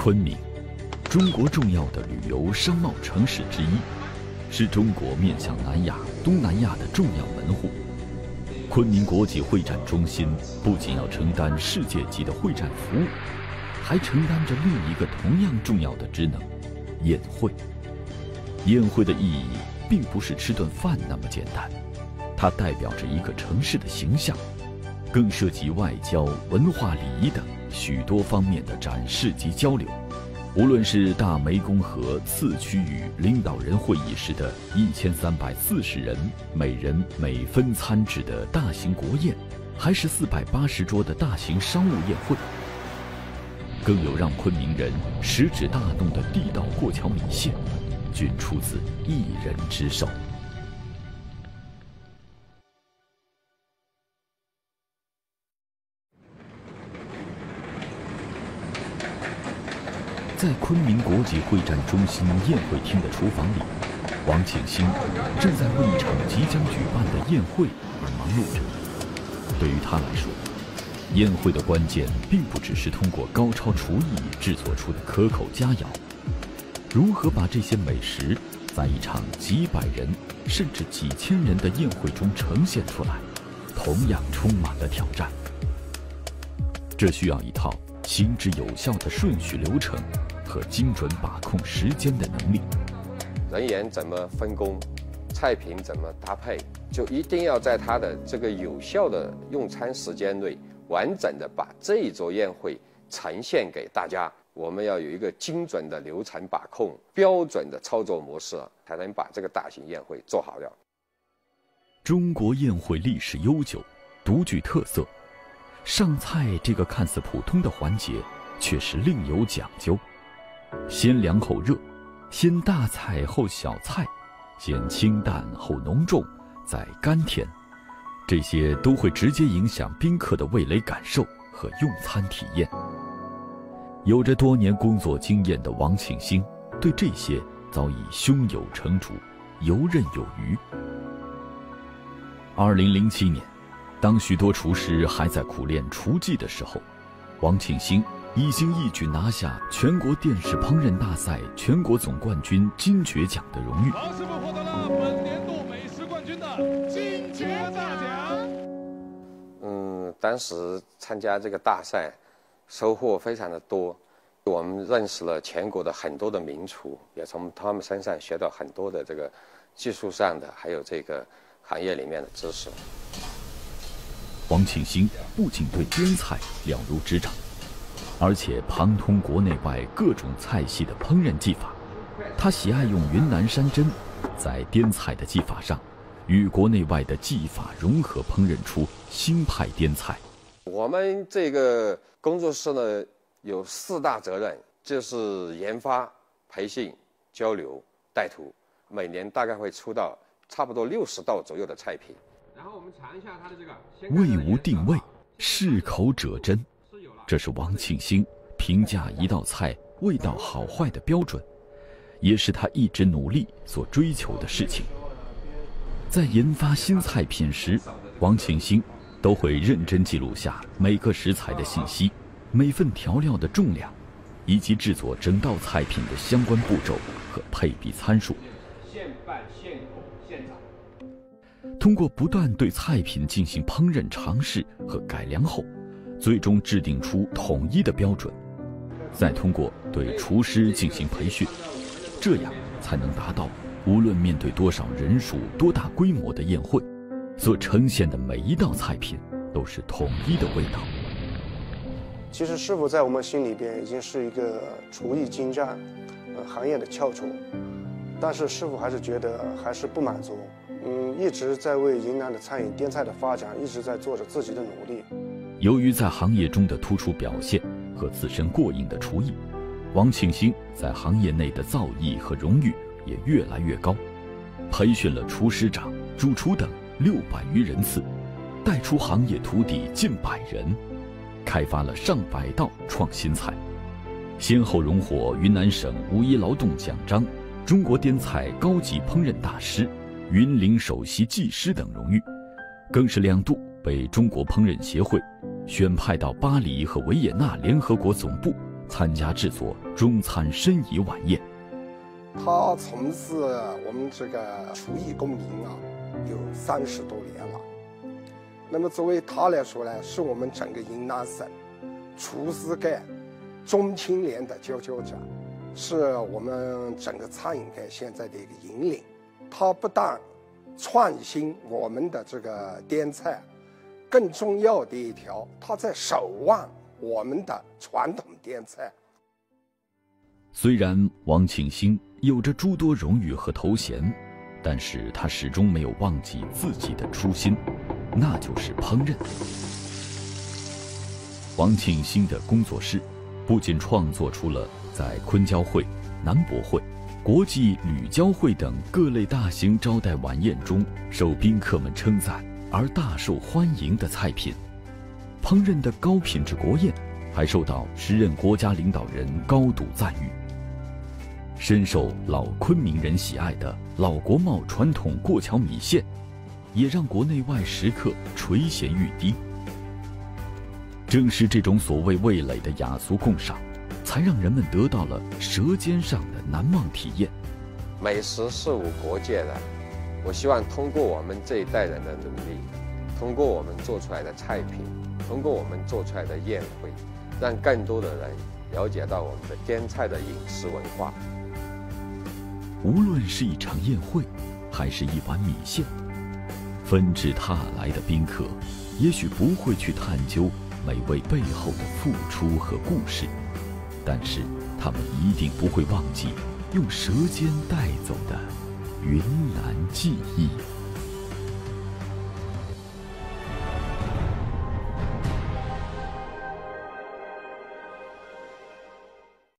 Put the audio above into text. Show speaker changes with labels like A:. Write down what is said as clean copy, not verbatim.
A: 昆明，中国重要的旅游商贸城市之一，是中国面向南亚、东南亚的重要门户。昆明国际会展中心不仅要承担世界级的会展服务，还承担着另一个同样重要的职能——宴会。宴会的意义并不是吃顿饭那么简单，它代表着一个城市的形象，更涉及外交、文化礼仪等许多方面的展示及交流。无论是大湄公河次区域领导人会议时的1340人，每人每分餐制的大型国宴，还是480桌的大型商务宴会，更有让昆明人食指大动的地道过桥米线，均出自一人之手。在昆明国际会展中心宴会厅的厨房里，王庆兴正在为一场即将举办的宴会而忙碌着。对于他来说，宴会的关键并不只是通过高超厨艺制作出的可口佳肴，如何把这些美食在一场几百人甚至几千人的宴会中呈现出来，同样充满了挑战。这需要一套行之有效的顺序流程和精准把控时间的能力。
B: 人员怎么分工，菜品怎么搭配，就一定要在它的这个有效的用餐时间内，完整的把这一桌宴会呈现给大家。我们要有一个精准的流程把控，标准的操作模式，才能把这个大型宴会做好了。
A: 中国宴会历史悠久，独具特色。上菜这个看似普通的环节，却是另有讲究。先凉后热，先大菜后小菜，先清淡后浓重，再甘甜，这些都会直接影响宾客的味蕾感受和用餐体验。有着多年工作经验的王庆兴，对这些早已胸有成竹，游刃有余。2007年，当许多厨师还在苦练厨技的时候，王庆兴已经一举拿下全国电视烹饪大赛全国总冠军金爵奖的荣誉。
C: 王师傅获得了本年度美食冠军的金爵大奖。
B: 当时参加这个大赛，收获非常的多。我们认识了全国的很多的名厨，也从他们身上学到很多的这个技术上的，还有这个行业里面的知识。
A: 王庆兴不仅对滇菜了如指掌，而且旁通国内外各种菜系的烹饪技法。他喜爱用云南山珍，在滇菜的技法上，与国内外的技法融合，烹饪出新派滇菜。
B: 我们这个工作室呢，有4大责任，就是研发、培训、交流、带图。每年大概会出到差不多60道左右的菜品。
C: 然后我们尝一下它的这个
A: 味无定位，适口者真，这是王庆兴评价一道菜味道好坏的标准，也是他一直努力所追求的事情。在研发新菜品时，王庆兴都会认真记录下每个食材的信息，每份调料的重量，以及制作整道菜品的相关步骤和配比参数。
C: 现拌现口现炸。
A: 通过不断对菜品进行烹饪尝试和改良后，最终制定出统一的标准，再通过对厨师进行培训，这样才能达到无论面对多少人数、多大规模的宴会，所呈现的每一道菜品都是统一的味道。
D: 其实师傅在我们心里边已经是一个厨艺精湛，行业的翘楚，但是师傅还是觉得还是不满足，一直在为云南的餐饮滇菜的发展一直在做着自己的努力。
A: 由于在行业中的突出表现和自身过硬的厨艺，王庆兴在行业内的造诣和荣誉也越来越高，培训了厨师长、主厨等600余人次，带出行业徒弟近100人，开发了上百道创新菜，先后荣获云南省5一劳动奖章、中国滇菜高级烹饪大师、云林首席技师等荣誉，更是2度被中国烹饪协会选派到巴黎和维也纳联合国总部参加制作中餐申遗晚宴。
E: 他从事我们这个厨艺工龄有30多年了。那么作为他来说呢，是我们整个云南省厨师界中青年的佼佼者，是我们整个餐饮界现在的一个引领。他不但创新我们的这个滇菜，更重要的一条，他在守望我们的传统滇菜。
A: 虽然王庆兴有着诸多荣誉和头衔，但是他始终没有忘记自己的初心，那就是烹饪。王庆兴的工作室不仅创作出了在昆交会、南博会、国际旅交会等各类大型招待晚宴中受宾客们称赞而大受欢迎的菜品，烹饪的高品质国宴还受到时任国家领导人高度赞誉。深受老昆明人喜爱的老国贸传统过桥米线，也让国内外食客垂涎欲滴。正是这种所谓味蕾的雅俗共赏，才让人们得到了舌尖上的难忘体验。
B: 美食是无国界的，我希望通过我们这一代人的努力，通过我们做出来的菜品，通过我们做出来的宴会，让更多的人了解到我们的滇菜的饮食文化。
A: 无论是一场宴会，还是一碗米线，纷至沓来的宾客也许不会去探究美味背后的付出和故事，但是他们一定不会忘记用舌尖带走的云南记忆。